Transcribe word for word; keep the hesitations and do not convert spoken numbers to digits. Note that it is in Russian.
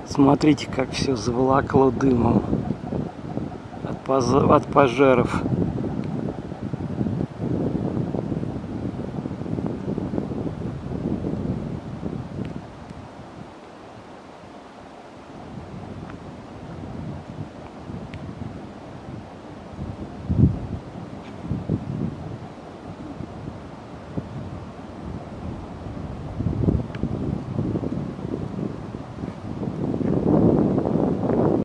Смотрите, как все заволокло дымом от, поз... от пожаров.